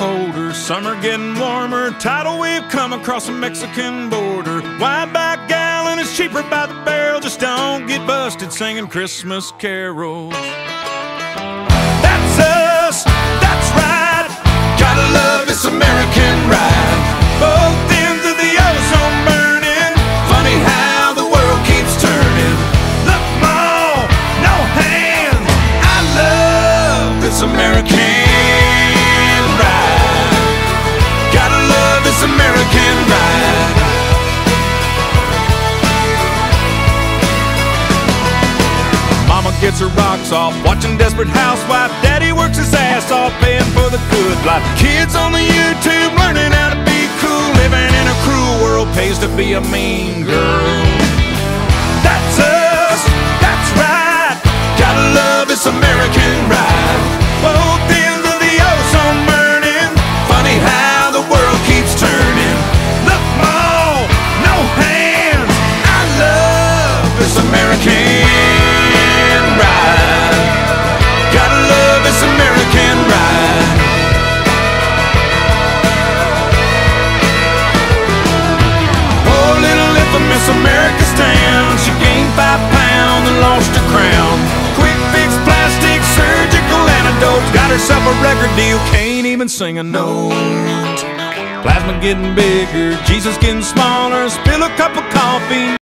colder, summer getting warmer, tidal wave come across the Mexican border. Wide back gallon is cheaper by the barrel, just don't get busted singing Christmas carols. That's us, that's right, gotta love this American ride. Both ends of the ozone burning, funny how the world keeps turning. Look, Ma, no hands, I love this American ride. Gotta love this American ride. Mama gets her rocks off, watching Desperate Housewife. Daddy works his ass off, paying for the good life. Kids on the YouTube learning how to be cool. Living in a cruel world pays to be a mean girl. That's us, that's right, gotta love this American ride. Both ends of the ozone burning, funny how the world keeps turning. Look, Ma, no hands, I love this American ride. Gotta love this American ride. Oh, little infamous America's town, she gained 5 pounds and lost her crown. Quick fix, plastic, surgical antidote, got herself a record deal, can't even sing a note. Plasma getting bigger, Jesus getting smaller, spill a cup of coffee.